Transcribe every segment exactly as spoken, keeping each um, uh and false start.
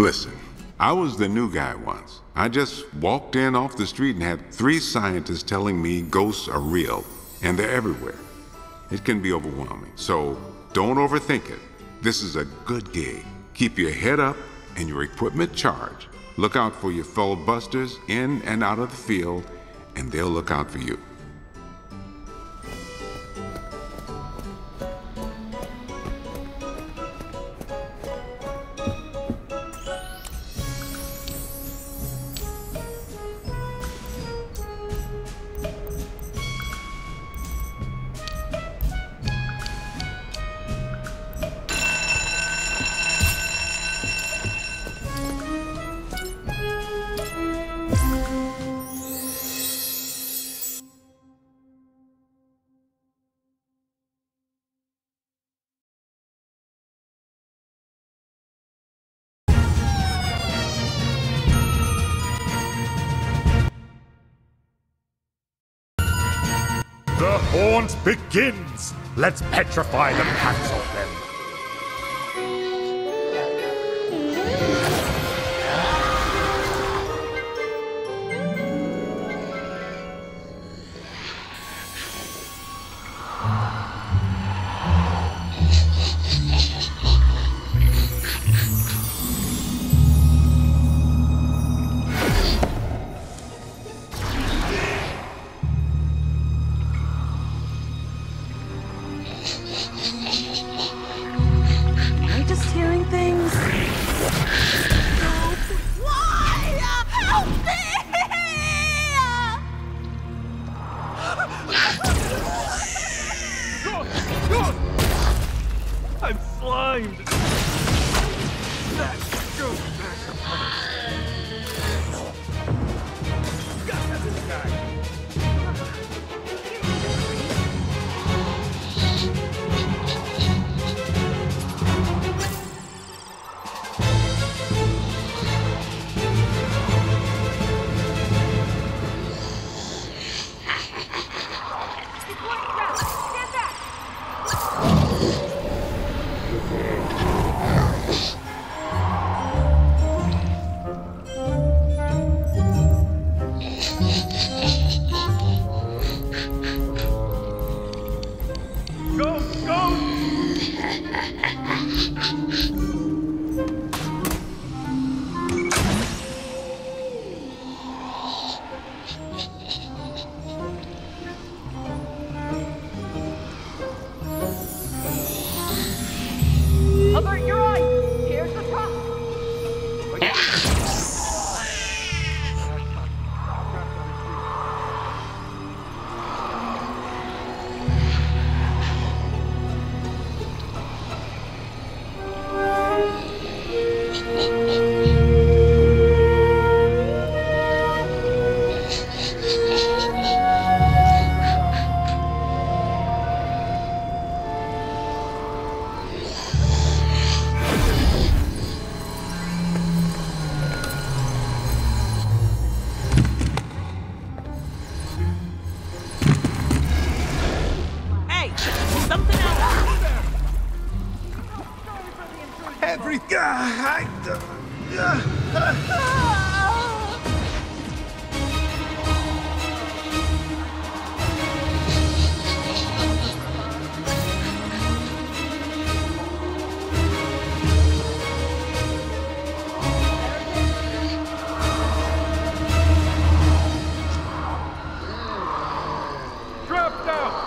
Listen, I was the new guy once. I just walked in off the street and had three scientists telling me ghosts are real, and they're everywhere. It can be overwhelming, so don't overthink it. This is a good gig. Keep your head up and your equipment charged. Look out for your fellow busters in and out of the field, and they'll look out for you. The haunt begins! Let's petrify the pants off them. I'm slimed! Albert, you're right! Here's the truck! Every guy. Drop down!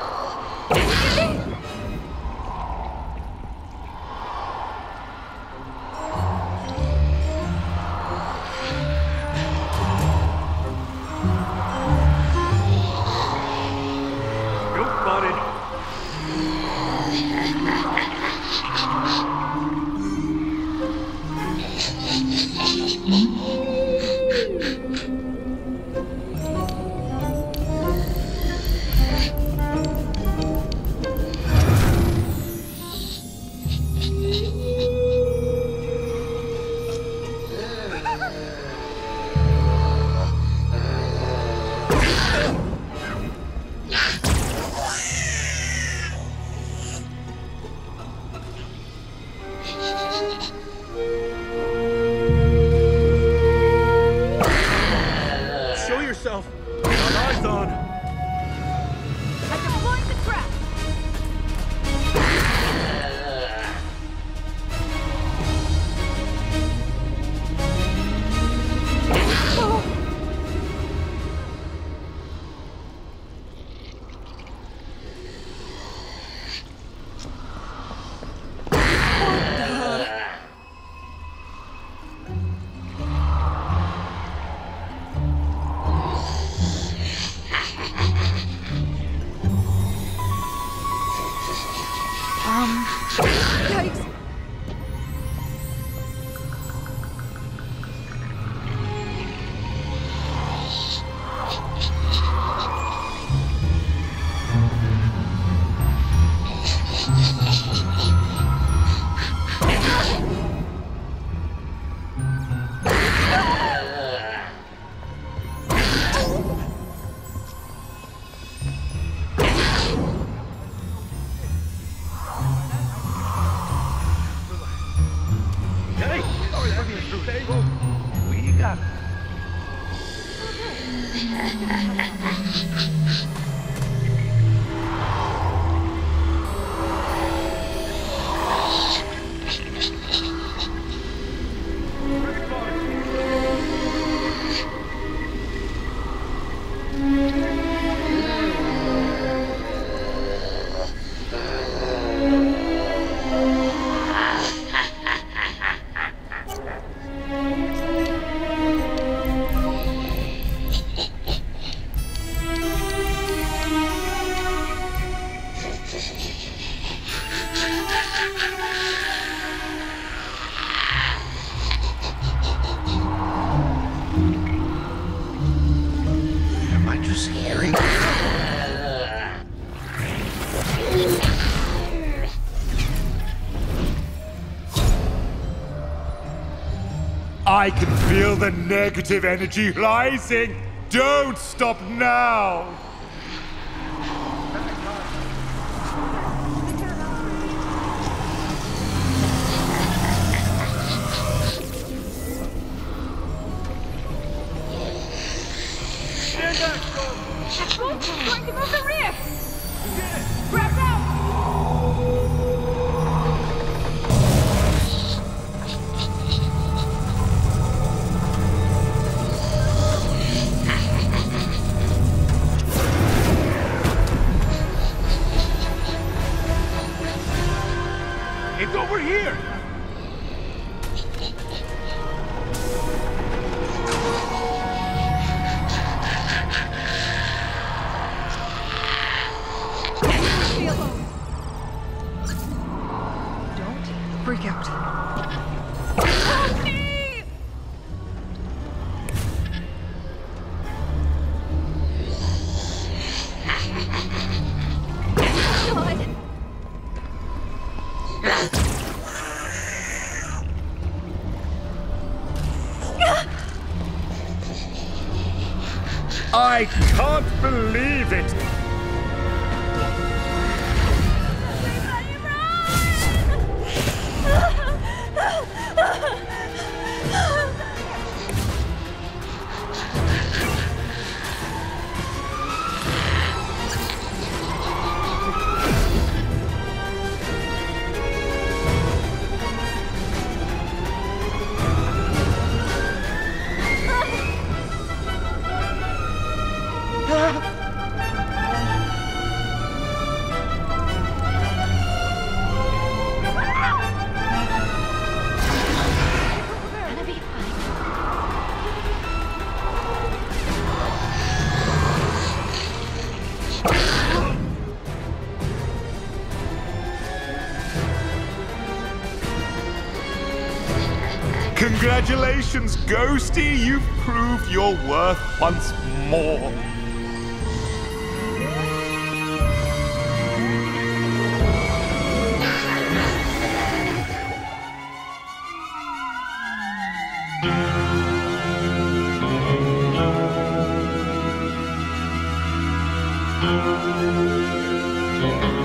I can feel the negative energy rising! Don't stop now! Stand back, Ghost! Ghost is going to move the rift! Grab out! It's over here! Leave me alone. Don't freak out. Help me! God. I can't believe it! Gonna be fine. Congratulations, Ghosty! You've proved your worth once more. Thank you.